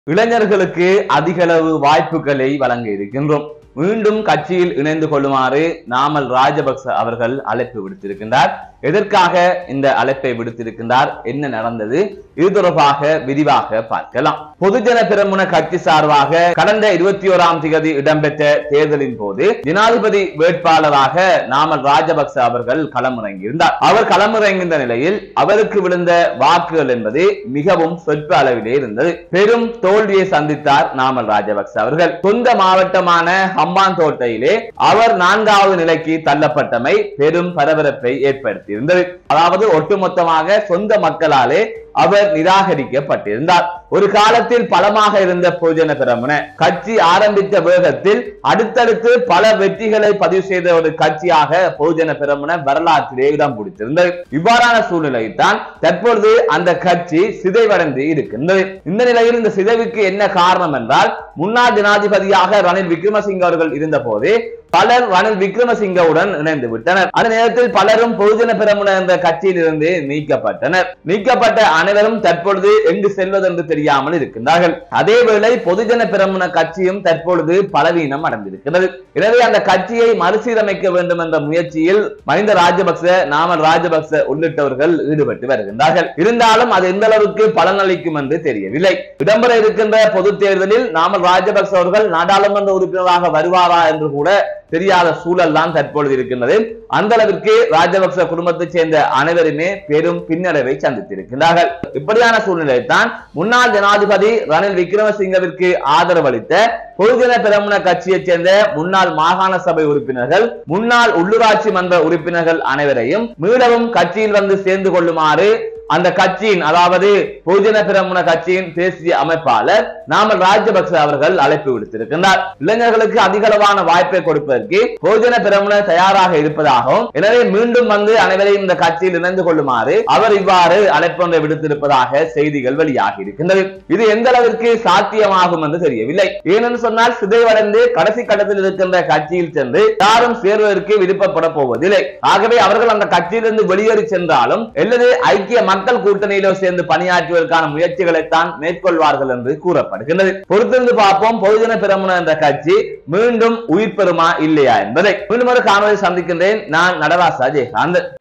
இளைஞர்களுக்கு அதிகளவு வாய்ப்புகளை வழங்க இருக்கின்றோம். மீண்டும் கட்சியில் இணைந்து கொள்ளுமாறு நாமல் ராஜபக்ச அவர்கள் அழைப்பு விடுத்திருக்கின்றார். எதற்காக இந்த அழைப்பை விடுத்திருக்கின்றார், என்ன நடந்தது, இது தொடர்பாக விரிவாக பார்க்கலாம். பொதுஜன பெரமுன கட்சி சார்பாக கடந்த 21ஆம் தேதி இடம்பெற்ற தேர்தலின் போது ஜனாதிபதி வேட்பாளராக நாமல் ராஜபக்ச அவர்கள் களமிறங்கியிருந்தார். அவர் களமிறங்கின்ற நிலையில் அவருக்கு விழுந்த வாக்குகள் என்பது மிகவும் சொற்ப அளவிலே இருந்தது. பெரும் தோல்வியை சந்தித்தார் நாமல் ராஜபக்ச அவர்கள். சொந்த மாவட்டமான ஹம்பாந்தோட்டையிலே அவர் 4வது நிலைக்கு தள்ளப்பட்டமை பெரும் பரபரப்பை ஏற்படுத்தியிருந்தது. அதாவது ஒட்டுமொத்தமாக சொந்த மக்களாலே அவர் நிராகரிக்கப்பட்டிருந்தார். ஒரு காலத்தில் பலமாக இருந்த பொதுஜன பெரமுன கட்சி ஆரம்பித்த வேகத்தில் அடுத்தடுத்து பல வெற்றிகளை பதிவு செய்த ஒரு கட்சியாக பொதுஜன பெரமுன வரலாற்றிலே இடம் பிடித்திருந்தது. இவ்வாறான சூழ்நிலையில் தான் தற்பொழுது அந்த கட்சி சிதைவடைந்து இருக்கின்றது. இந்த நிலையில் இந்த சிதைவுக்கு என்ன காரணம் என்றால், முன்னாள் ஜனாதிபதியாக ரணில் விக்ரமசிங்க அவர்கள் இருந்த போது பலர் ரணில் விக்ரமசிங்கவுடன் இணைந்து விட்டனர். அந்த நேரத்தில் பலரும் பொதுஜன பெரமுன என்ற கட்சியில் இருந்து நீக்கப்பட்டனர். நீக்கப்பட்ட அனைவரும் தற்பொழுது எங்கு செல்வது என்று தெரியாமல் இருக்கின்றார்கள். அதேவேளை பொதுஜன பெரமுன கட்சியும் தற்பொழுது பலவீனம் அடைந்திருக்கிறது. எனவே அந்த கட்சியை மறுசீரமைக்க வேண்டும் என்ற முயற்சியில் மஹிந்த ராஜபக்ச, நாமல் ராஜபக்ச உள்ளிட்டவர்கள் ஈடுபட்டு வருகின்றார்கள். இருந்தாலும் அது எந்த அளவுக்கு பலனளிக்கும் என்று தெரியவில்லை. இடம்பெற இருக்கின்ற பொது தேர்தலில் நாமல் ராஜபக்ச அவர்கள் நாடாளுமன்ற உறுப்பினராக வருவாரா என்று கூட தெரியாத சூழல் தான் தற்பொழுது இருக்கின்றது. அந்த அளவிற்கு ராஜபக்ச குடும்பத்தைச் சேர்ந்த அனைவருமே பெரும் பின்னடைவை சந்தித்திருக்கிறார்கள். இப்படியான சூழ்நிலையில் தான் முன்னாள் ஜனாதிபதி ரணில் விக்ரமசிங்கவிற்கு ஆதரவு அளித்த பொதுஜன பெரமுன கட்சியைச் சேர்ந்த முன்னாள் மாகாண சபை உறுப்பினர்கள், முன்னாள் உள்ளூராட்சி மன்ற உறுப்பினர்கள் அனைவரையும் மீளவும் கட்சியில் வந்து சேர்ந்து கொள்ளுமாறு அந்த கட்சியின், அதாவது பொதுஜன பெரமுன கட்சியின் தேசிய அமைப்பாளர் நாமல் ராஜபக்ச அவர்கள் அழைப்பு விடுத்திருக்கின்றார். இளைஞர்களுக்கு அதிகளவான வாய்ப்பை கொடுப்பதற்கு பொதுஜன பெரமுன தயாராக இருப்பதாகவும், எனவே மீண்டும் வந்து அனைவரையும் இந்த கட்சியில் இணைந்து கொள்ளுமாறு அவர் இவ்வாறு அழைப்பொன்றை விடுத்திருப்பதாக செய்திகள் வெளியாகி இருக்கின்றது. இது எந்த அளவிற்கு சாத்தியமாகும் என்று தெரியவில்லை. ஏனென்று சொன்னால், சிதைவடைந்து கடைசி கட்டத்தில் இருக்கின்ற கட்சியில் சென்று யாரும் சேர்வதற்கு விருப்பப்பட போவதில்லை. ஆகவே அவர்கள் அந்த கட்சியிலிருந்து வெளியேறி சென்றாலும் அல்லது ஐக்கிய மக்கள் கூட்டணியிலோ சேர்ந்து பணியாற்றுவதற்கான முயற்சிகளைத்தான் மேற்கொள்வார்கள் என்று கூறப்படுகின்றது. பொறுத்திருந்து பார்ப்போம், பொதுஜன பெரமுன என்ற கட்சி மீண்டும் உயிர் பெறுமா இல்லையா என்பதை. மீண்டும் ஒரு காணொலி சந்திக்கின்றேன். நான் நடராசா ஜெயகாந்த்.